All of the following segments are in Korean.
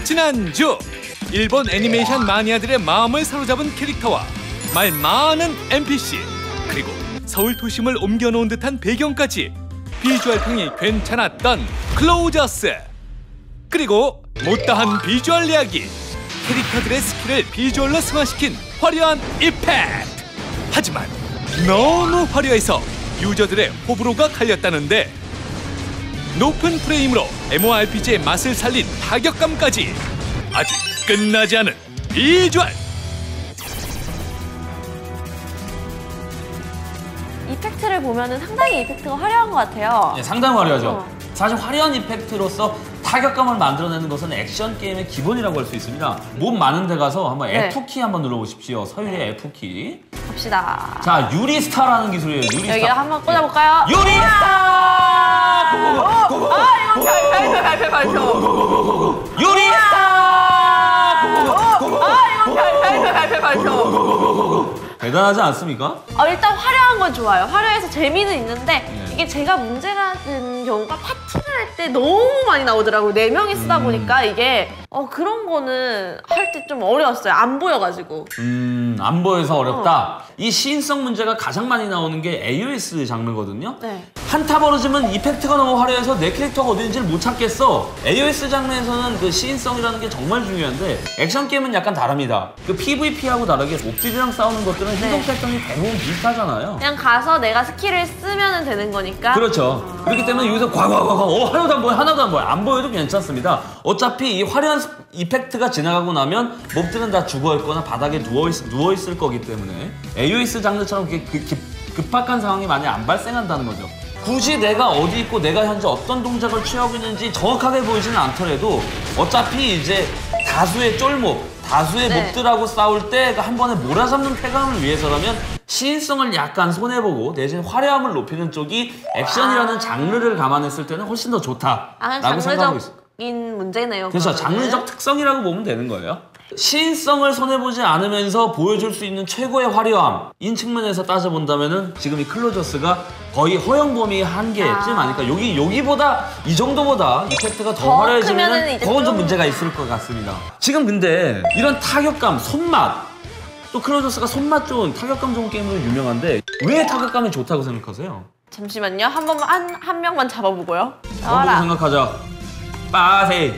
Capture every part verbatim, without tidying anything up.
지난주 일본 애니메이션 마니아들의 마음을 사로잡은 캐릭터와 말 많은 엔피씨, 그리고 서울 도심을 옮겨놓은 듯한 배경까지 비주얼 평이 괜찮았던 클로저스. 그리고 못다한 비주얼 이야기, 캐릭터들의 스킬을 비주얼로 승화시킨 화려한 이펙트. 하지만 너무 화려해서 유저들의 호불호가 갈렸다는데, 높은 프레임으로 엠오알피지의 맛을 살린 타격감까지 아직 끝나지 않은 비주얼. 이펙트를 보면은 상당히 이펙트가 화려한 것 같아요. 네, 상당히 화려하죠. 어. 사실 화려한 이펙트로서 타격감을 만들어내는 것은 액션 게임의 기본이라고 할 수 있습니다. 몸 많은 데 가서 한번 네. F키 한번 눌러보십시오. 서유리의 F키. 갑시다. 자, 유리스타라는 기술이에요. 유리스타. 여기다 한번 꽂아볼까요? 유리스타! 아, 이거 발표, 발표, 발표. 유리스타! 아, 이거 발표, 발표, 발표. 대단하지 않습니까? 어, 일단 화려한 건 좋아요. 화려해서 재미는 있는데 네. 이게 제가 문제가 된 경우가 파티를 할 때 너무 많이 나오더라고요. 네 명이 쓰다 음. 보니까 이게 어 그런 거는 할 때 좀 어려웠어요. 안 보여가지고. 음, 안 보여서 어렵다. 어. 이 시인성 문제가 가장 많이 나오는 게 에이오에스 장르거든요. 네. 한타 벌어지면 이펙트가 너무 화려해서 내 캐릭터가 어딘지를 못 찾겠어. 에이오에스 장르에서는 그 시인성이라는 게 정말 중요한데, 액션 게임은 약간 다릅니다. 그 피브이피하고 다르게 몹들이랑 싸우는 것들은 행동 네. 패턴이 대부분 비슷하잖아요. 그냥 가서 내가 스킬을 쓰면 되는 거니까. 그렇죠. 아... 그렇기 때문에 여기서 과과과과 어 하나도 안 보여 하나도 안 보여 안 보여도 괜찮습니다. 어차피 이 화려한 이펙트가 지나가고 나면 몹들은 다 죽어있거나 바닥에 누워있, 누워있을 거기 때문에 에이오에스 장르처럼 그렇게 급, 급, 급박한 상황이 많이 안 발생한다는 거죠. 굳이 내가 어디 있고 내가 현재 어떤 동작을 취하고 있는지 정확하게 보이지는 않더라도 어차피 이제 다수의 쫄몹, 다수의 네. 몹들하고 싸울 때 한 번에 몰아잡는 쾌감을 위해서라면 시인성을 약간 손해보고 대신 화려함을 높이는 쪽이 액션이라는 아... 장르를 감안했을 때는 훨씬 더 좋다라고 생각하고 있어요. 장르적인 문제네요. 그렇죠. 그러면은. 장르적 특성이라고 보면 되는 거예요. 시인성을 손해보지 않으면서 보여줄 수 있는 최고의 화려함인 측면에서 따져본다면은 지금 이 클로저스가 거의 허용 범위 한계쯤 아... 아닐까. 여기, 여기보다 이 정도보다 이펙트가 더, 더 화려해지면 그건 좀 문제가 있을 것 같습니다. 지금 근데 이런 타격감, 손맛, 또 클로저스가 손맛 좋은, 타격감 좋은 게임으로 유명한데 왜 타격감이 좋다고 생각하세요? 잠시만요. 한 번만, 한, 한 명만 잡아보고요. 잡아보고 생각하자. 빠세이.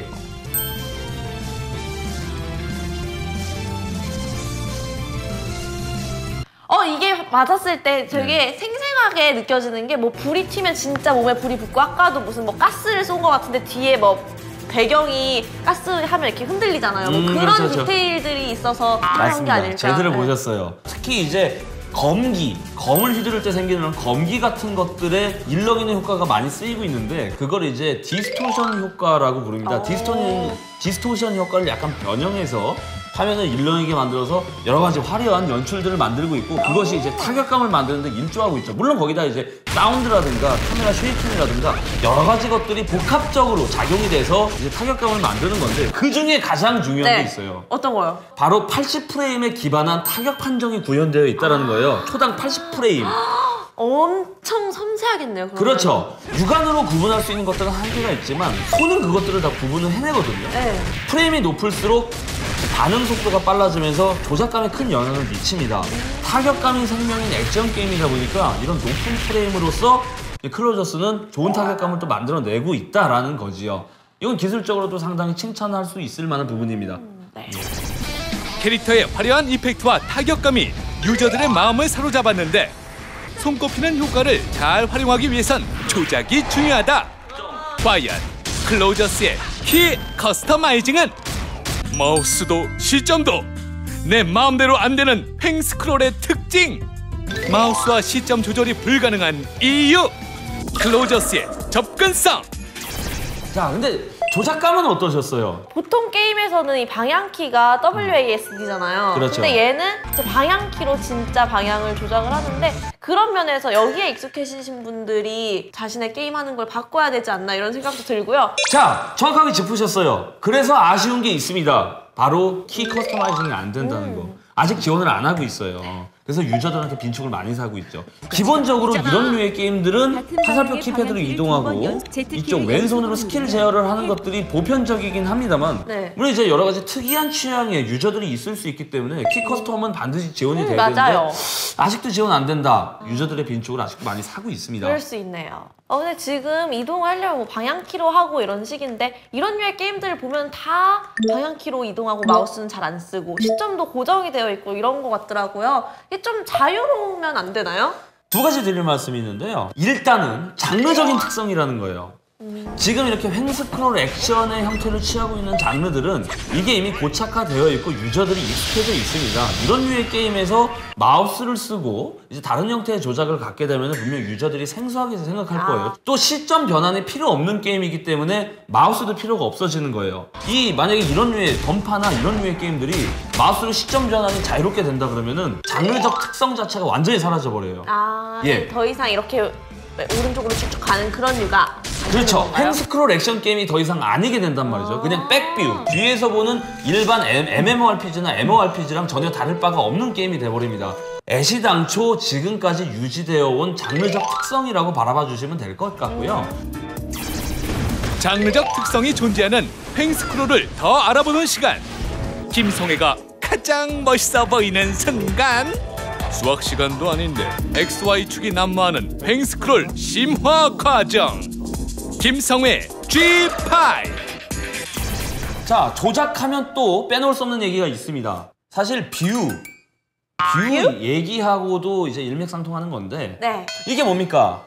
어 이게 맞았을 때 되게 네. 생생하게 느껴지는 게, 뭐 불이 튀면 진짜 몸에 불이 붙고, 아까도 무슨 뭐 가스를 쏜 것 같은데 뒤에 뭐 배경이 가스 하면 이렇게 흔들리잖아요. 뭐 음, 그런 그렇죠, 그렇죠. 디테일들이 있어서 그런 게 아닐까. 제대로 네. 보셨어요. 특히 이제 검기, 검을 휘두를 때 생기는 검기 같은 것들에 일렁이는 효과가 많이 쓰이고 있는데, 그걸 이제 디스토션 효과라고 부릅니다. 디스토션, 디스토션 효과를 약간 변형해서 화면을 일렁이게 만들어서 여러 가지 화려한 연출들을 만들고 있고, 그것이 이제 타격감을 만드는 데 일조하고 있죠. 물론 거기다 이제 사운드라든가 카메라 쉐이킹이라든가 여러 가지 것들이 복합적으로 작용이 돼서 이제 타격감을 만드는 건데, 그 중에 가장 중요한 네. 게 있어요. 어떤 거요? 바로 팔십 프레임에 기반한 타격 판정이 구현되어 있다는 거예요. 초당 팔십 프레임. 엄청 섬세하겠네요. 그러면. 그렇죠. 육안으로 구분할 수 있는 것들은 한계가 있지만 손은 그것들을 다 구분을 해내거든요. 네. 프레임이 높을수록 반응 속도가 빨라지면서 조작감에 큰 영향을 미칩니다. 타격감이 생명인 액션 게임이다 보니까 이런 높은 프레임으로서 클로저스는 좋은 타격감을 또 만들어내고 있다라는 거지요. 이건 기술적으로도 상당히 칭찬할 수 있을 만한 부분입니다. 음, 네. 캐릭터의 화려한 이펙트와 타격감이 유저들의 마음을 사로잡았는데, 손꼽히는 효과를 잘 활용하기 위해선 조작이 중요하다. 과연 클로저스의 키 커스터마이징은? 마우스도 시점도 내 마음대로 안 되는 횡스크롤의 특징. 마우스와 시점 조절이 불가능한 이유. 클로저스의 접근성. 자, 근데 조작감은 어떠셨어요? 보통 게임에서는 이 방향키가 더블유 에이 에스 디잖아요. 그렇죠. 근데 얘는 방향키로 진짜 방향을 조작을 하는데, 그런 면에서 여기에 익숙해지신 분들이 자신의 게임하는 걸 바꿔야 되지 않나 이런 생각도 들고요. 자, 정확하게 짚으셨어요. 그래서 아쉬운 게 있습니다. 바로 키 커스터마이징이 안 된다는 거. 아직 지원을 안 하고 있어요. 그래서 유저들한테 빈축을 많이 사고 있죠. 기본적으로 이런 류의 게임들은 화살표 키패드로 이동하고 이쪽 왼손으로 스킬 제어를 하는 것들이 보편적이긴 합니다만 네. 물론 이제 여러 가지 특이한 취향의 유저들이 있을 수 있기 때문에 키 커스텀은 반드시 지원이 음, 돼야 맞아요. 되는데 아직도 지원 안 된다. 유저들의 빈축을 아직도 많이 사고 있습니다. 그럴 수 있네요. 어, 근데 지금 이동하려면 뭐 방향키로 하고 이런 식인데 이런 류의 게임들을 보면 다 방향키로 이동하고 마우스는 잘 안 쓰고 시점도 고정이 되어 있고 이런 것 같더라고요. 이게 좀 자유로우면 안 되나요? 두 가지 드릴 말씀이 있는데요. 일단은 장르적인 특성이라는 거예요. 지금 이렇게 횡스크롤 액션의 형태를 취하고 있는 장르들은 이게 이미 고착화되어 있고 유저들이 익숙해져 있습니다. 이런 류의 게임에서 마우스를 쓰고 이제 다른 형태의 조작을 갖게 되면 분명 유저들이 생소하게 생각할 아. 거예요. 또 시점 변환이 필요 없는 게임이기 때문에 마우스도 필요가 없어지는 거예요. 이 만약에 이런 류의 던파나 이런 류의 게임들이 마우스로 시점 변환이 자유롭게 된다 그러면은 장르적 특성 자체가 완전히 사라져 버려요. 아, 예. 더 이상 이렇게 오른쪽으로 쭉쭉 가는 그런 류가 그렇죠. 횡스크롤 액션 게임이 더 이상 아니게 된단 말이죠. 그냥 백뷰, 뒤에서 보는 일반 엠엠오알피지나 엠오알피지랑 전혀 다를 바가 없는 게임이 돼버립니다. 애시당초 지금까지 유지되어 온 장르적 특성이라고 바라봐 주시면 될 것 같고요. 장르적 특성이 존재하는 횡스크롤을 더 알아보는 시간. 김성애가 가장 멋있어 보이는 순간. 수학 시간도 아닌데 엑스 와이 축이 난무하는 횡스크롤 심화 과정. 김성애 지 파이브. 자, 조작하면 또 빼놓을 수 없는 얘기가 있습니다. 사실 뷰, 뷰 얘기하고도 이제 일맥상통하는 건데 네. 이게 뭡니까?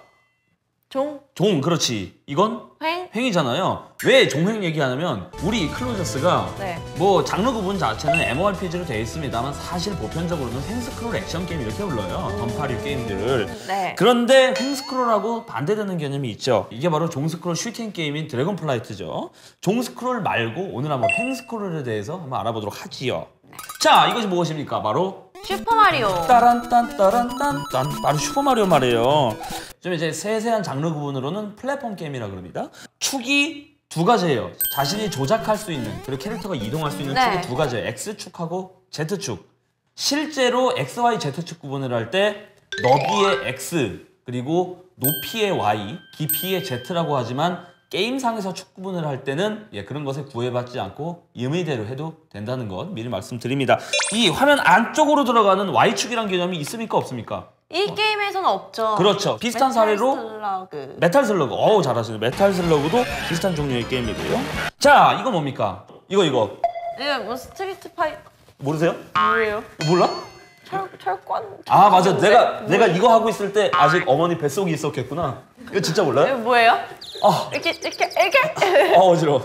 종, 종, 그렇지. 이건 횡, 횡이잖아요. 왜 종횡 얘기하냐면 우리 클로저스가 네. 뭐 장르 구분 자체는 엠오알피지로 되어 있습니다만 사실 보편적으로는 횡스크롤 액션 게임 이렇게 불러요. 던파류 게임들을. 네. 그런데 횡스크롤하고 반대되는 개념이 있죠. 이게 바로 종스크롤 슈팅 게임인 드래곤플라이트죠. 종스크롤 말고 오늘 한번 횡스크롤에 대해서 한번 알아보도록 하지요. 자, 이것이 무엇입니까? 바로 슈퍼마리오. 따란딴 따란딴 바로 슈퍼마리오 말이에요. 좀 이제 세세한 장르 구분으로는 플랫폼 게임이라 그럽니다. 축이 두 가지예요. 자신이 조작할 수 있는 그리고 캐릭터가 이동할 수 있는 네. 축이 두 가지예요. X축하고 Z축. 실제로 엑스 와이 제트축 구분을 할 때 너비의 X 그리고 높이의 Y, 깊이의 Z라고 하지만 게임상에서 축 구분을 할 때는 예, 그런 것에 구애받지 않고 임의대로 해도 된다는 것 미리 말씀드립니다. 이 화면 안쪽으로 들어가는 와이축이란 개념이 있습니까 없습니까? 이 게임에서는 없죠. 그렇죠. 비슷한 사례로 슬러그. 메탈 슬러그. 어우 잘하시네. 메탈 슬러그도 비슷한 종류의 게임이고요. 자, 이거 뭡니까? 이거 이거 네, 뭐 스트리트 파이 모르세요? 뭐예요? 몰라? 철 철권. 아 맞아. 철권인데? 내가 뭐- 내가 이거 하고 있을 때 아직 어머니 뱃속이 있었겠구나. 이거 진짜 이거 몰라요? 뭐예요? 아, 이렇게 이렇게 이렇게. 아 어지러워.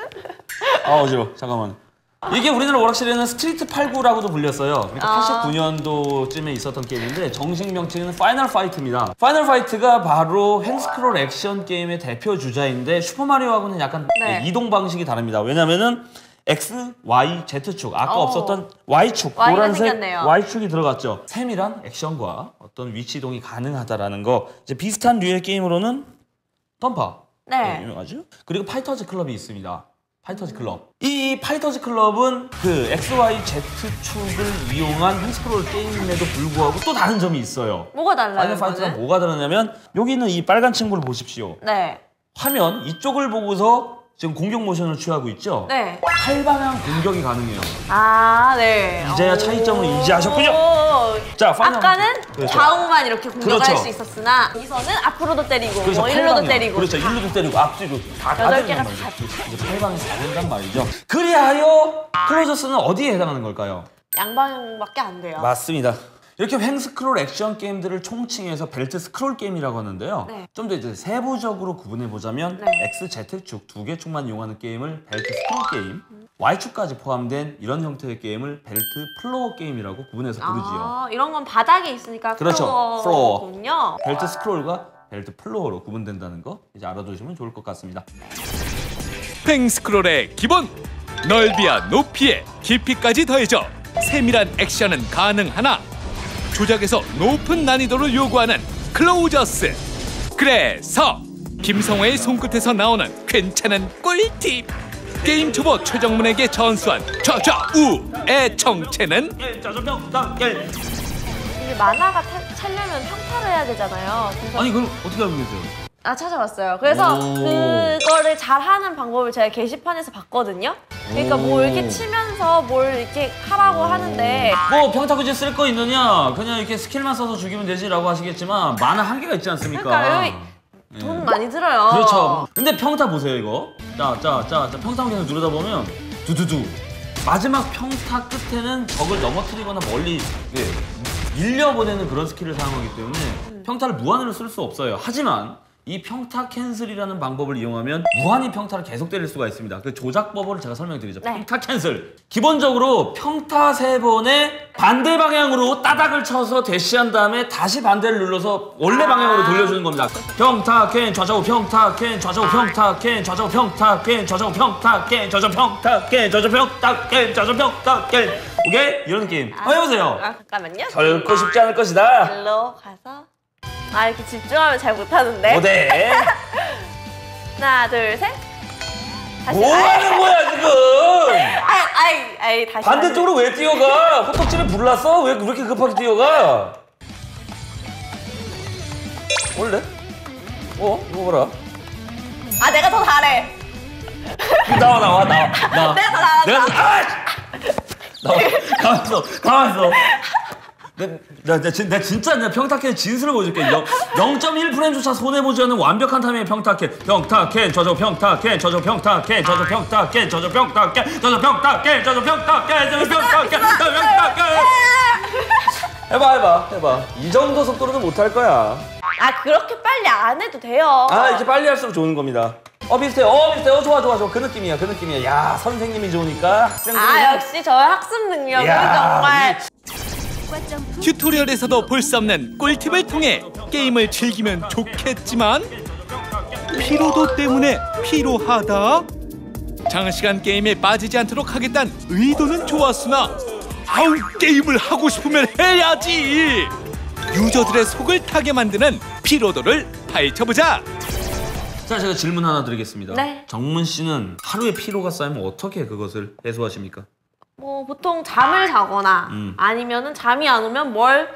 아 어지러워. 잠깐만. 이게 우리나라 오락실에는 스트리트 팔구라고도 불렸어요. 그러니까 아. 팔십구 년도쯤에 있었던 게임인데 정식 명칭은 파이널 파이트입니다. 파이널 파이트가 바로 횡스크롤 액션 게임의 대표 주자인데 슈퍼마리오하고는 약간 네. 이동 방식이 다릅니다. 왜냐면은 X, Y, Z축 아까 어. 없었던 Y축 Y가 노란색 생겼네요. Y축이 들어갔죠. 세밀한 액션과 어떤 위치 이동이 가능하다라는 거. 이제 비슷한 류의 게임으로는 던파 네. 유명하죠. 그리고 파이터즈 클럽이 있습니다. 파이터즈 클럽. 이 파이터즈 클럽은 그 엑스 와이 제트축을 이용한 횡스크롤 게임임에도 불구하고 또 다른 점이 있어요. 뭐가 달라요? 파이널 파이터가 이거는? 뭐가 다르냐면 여기 있는 이 빨간 친구를 보십시오. 네. 화면 이쪽을 보고서 지금 공격 모션을 취하고 있죠? 네. 팔방향 공격이 가능해요. 아, 네. 이제야 차이점을 오. 인지하셨군요. 자, 파이널 아까는 그렇죠. 좌우만 이렇게 공격할 그렇죠. 수 있었으나 여기서는 앞으로도 때리고 그래서 뭐 일로도 팔방향. 때리고 그렇죠. 다. 일로도 때리고 앞뒤로 다, 다 여덟 된단 개가 말이죠. 다 이제 팔방이 다 된단 말이죠. 그리하여 클로저스는 어디에 해당하는 걸까요? 양방향밖에 안 돼요. 맞습니다. 이렇게 횡스크롤 액션 게임들을 총칭해서 벨트 스크롤 게임이라고 하는데요. 네. 좀 더 이제 세부적으로 구분해 보자면 네. X, Z축 두 개 축만 이용하는 게임을 벨트 스크롤 게임, Y축까지 포함된 이런 형태의 게임을 벨트 플로어 게임이라고 구분해서 부르지요. 아, 이런 건 바닥에 있으니까 그렇죠. 플로어군요. 벨트 스크롤과 벨트 플로어로 구분된다는 거 이제 알아두시면 좋을 것 같습니다. 횡스크롤의 기본 넓이와 높이에 깊이까지 더해져 세밀한 액션은 가능하나 조작에서 높은 난이도를 요구하는 클로저스. 그래서 김성화의 손끝에서 나오는 괜찮은 꿀팁. 게임 초보 최정문에게 전수한 좌좌우의 정체는 이게 만화가 타, 차려면 평타를 해야 되잖아요. 그래서 아니 그럼 어떻게 알고 계세요? 아 찾아봤어요. 그래서 오. 그거를 잘하는 방법을 제가 게시판에서 봤거든요. 그러니까 뭐 이렇게 치면서 뭘 이렇게 하라고 하는데 뭐 평타 굳이 쓸 거 있느냐? 그냥 이렇게 스킬만 써서 죽이면 되지라고 하시겠지만 만화 한계가 있지 않습니까? 그러니까 여기 돈 많이 들어요. 그렇죠. 근데 평타 보세요 이거. 자, 자, 자, 자 평타 계속 누르다 보면 두두두. 마지막 평타 끝에는 적을 넘어뜨리거나 멀리 예, 밀려보내는 그런 스킬을 사용하기 때문에 음. 평타를 무한으로 쓸 수 없어요. 하지만 이 평타 캔슬이라는 방법을 이용하면 무한히 평타를 계속 때릴 수가 있습니다. 그 조작법을 제가 설명드리죠. 네. 평타 캔슬. 기본적으로 평타 세 번에 반대 방향으로 따닥을 쳐서 대시한 다음에 다시 반대를 눌러서 원래 방향으로 돌려주는 겁니다. 평타 캔 좌좌우 평타 캔 좌좌우 평타 캔 좌좌우 평타 캔 좌좌우 평타 캔 좌좌우 평타 캔 좌좌우 평타 캔 좌좌우 평타 캔 오케이? 이런 게임. 한번 해보세요. 아 잠깐만요. 결코 쉽지 않을 것이다. 일로 가서 아 이렇게 집중하면 잘 못하는데. 어때? 하나 둘 셋. 다시. 뭐 하는 거야 지금? 아이 아이 아이 다시. 반대쪽으로 왜 뛰어가? 호떡집에 불났어? 왜 그렇게 급하게 뛰어가? 원래? 어? 이거 봐라. 아 내가 더 잘해. 나와 나와 나와 나와. 내가 더 잘한다. 내가 더 아! 나와. 가만있어 가만있어. 나, 나, 나, 나 진짜 나 평타캔 진수를 보여줄게. 영 점 일 프레임조차 손해보지 않는 완벽한 타이밍의 평타캔. 평타캔, 저저 평타캔, 저저 평타캔, 저저 평타캔, 저저 평타캔, 저저 평타캔, 저저 평타캔, 저저 평타캔, 저저 평타캔. 해봐, 해봐, 해봐. 이 정도 속도로는 못할 거야. 아 그렇게 빨리 안 해도 돼요. 아, 이렇게 빨리 할수록 좋은 겁니다. 어, 비슷해, 어, 비슷해, 어, 좋아, 좋아, 좋아. 그 느낌이야, 그 느낌이야. 야, 선생님이 좋으니까 학생들이. 아 역시 저의 학습 능력은 야, 정말. 튜토리얼에서도 볼 수 없는 꿀팁을 통해 게임을 즐기면 좋겠지만 피로도 때문에 피로하다? 장시간 게임에 빠지지 않도록 하겠다는 의도는 좋았으나 아우 게임을 하고 싶으면 해야지! 유저들의 속을 타게 만드는 피로도를 파헤쳐보자! 자, 제가 질문 하나 드리겠습니다. 네. 정문 씨는 하루에 피로가 쌓이면 어떻게 그것을 해소하십니까? 뭐 보통 잠을 자거나 음. 아니면은 잠이 안 오면 뭘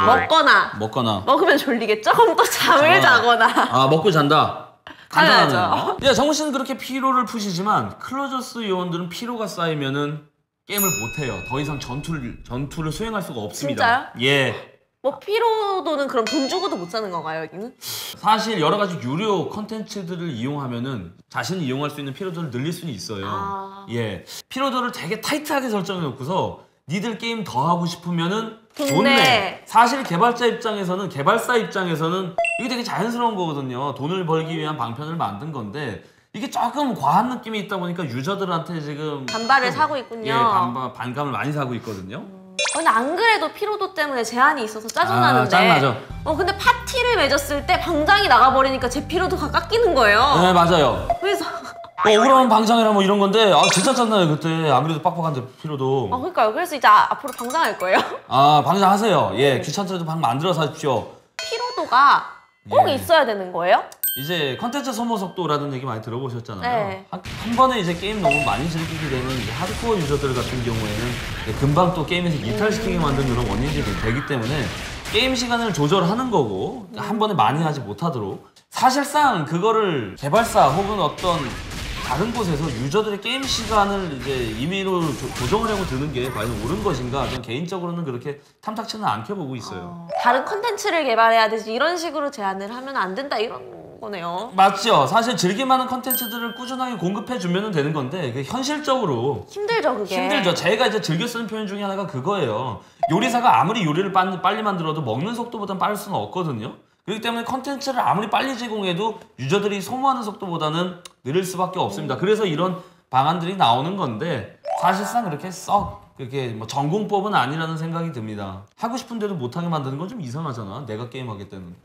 먹거나 먹거나. 먹으면 졸리겠죠? 그럼 또 잠을 자거나. 아, 먹고 잔다. 간단하네요. 당연하죠. 예, 정문 씨는 그렇게 피로를 푸시지만 클로저스 요원들은 피로가 쌓이면은 게임을 못 해요. 더 이상 전투를 전투를 수행할 수가 없습니다. 진짜요? 예. 뭐 피로도는 그럼 돈 주고도 못 사는 건가요 여기는? 사실 여러 가지 유료 컨텐츠들을 이용하면은 자신이 이용할 수 있는 피로도를 늘릴 수는 있어요. 아. 예. 피로도를 되게 타이트하게 설정해 놓고서 니들 게임 더 하고 싶으면은 돈 돈 내. 내. 사실 개발자 입장에서는 개발사 입장에서는 이게 되게 자연스러운 거거든요. 돈을 벌기 위한 방편을 만든 건데 이게 조금 과한 느낌이 있다 보니까 유저들한테 지금 반발을 좀, 사고 있군요. 예, 반발, 반감을 많이 사고 있거든요. 어, 근데 안 그래도 피로도 때문에 제한이 있어서 짜증나는데. 아, 짜증나죠. 어 근데 파티를 맺었을 때 방장이 나가버리니까 제 피로도가 깎이는 거예요. 네, 맞아요. 그래서 어, 억울하면 방장이라 뭐 이런 건데 아 진짜 짠나요 그때. 안 그래도 빡빡한데 피로도. 어 그러니까요. 그래서 이제 아, 앞으로 방장할 거예요. 아 방장 하세요. 예, 귀찮더라도 방 만들어서 하십시오. 피로도가 꼭 예. 있어야 되는 거예요? 이제 컨텐츠 소모 속도라는 얘기 많이 들어보셨잖아요. 네. 한, 한 번에 이제 게임 너무 많이 즐기게 되면 이제 하드코어 유저들 같은 경우에는 금방 또 게임에서 이탈시키게 만든 그런 원인들이 되기 때문에 게임 시간을 조절하는 거고 한 번에 많이 하지 못하도록 사실상 그거를 개발사 혹은 어떤 다른 곳에서 유저들의 게임 시간을 이제 임의로 조, 조정하려고 드는 게 과연 옳은 것인가? 저는 개인적으로는 그렇게 탐탁치는 않게 보고 있어요. 어, 다른 컨텐츠를 개발해야 되지 이런 식으로 제안을 하면 안 된다 이런 거네요. 맞죠. 사실 즐길만한 컨텐츠들을 꾸준하게 공급해주면 되는 건데 그게 현실적으로 힘들죠 그게. 힘들죠. 제가 이제 즐겨 쓰는 표현 중에 하나가 그거예요. 요리사가 아무리 요리를 빨리, 빨리 만들어도 먹는 속도보단 빠를 수는 없거든요. 그렇기 때문에 컨텐츠를 아무리 빨리 제공해도 유저들이 소모하는 속도보다는 느릴 수밖에 없습니다. 그래서 이런 방안들이 나오는 건데 사실상 그렇게 썩 그렇게 뭐 전공법은 아니라는 생각이 듭니다. 하고 싶은데도 못하게 만드는 건 좀 이상하잖아. 내가 게임하기 때는.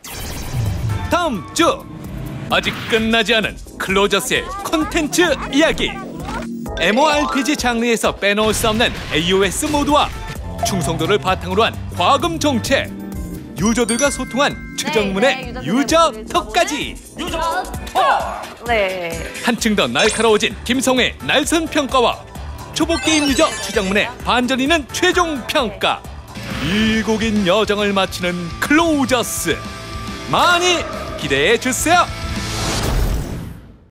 다음 주 아직 끝나지 않은 클로저스의 콘텐츠 이야기. 엠오알피지 장르에서 빼놓을 수 없는 에이오에스 모드와 충성도를 바탕으로 한 과금 정책, 유저들과 소통한 최정문의 네, 이제 유저톡까지 유저톡! 네. 한층 더 날카로워진 김성의 날선 평가와 초보 게임 유저 최정문의 반전이는 최종 평가. 일곡인 여정을 마치는 클로저스 많이 기대해 주세요.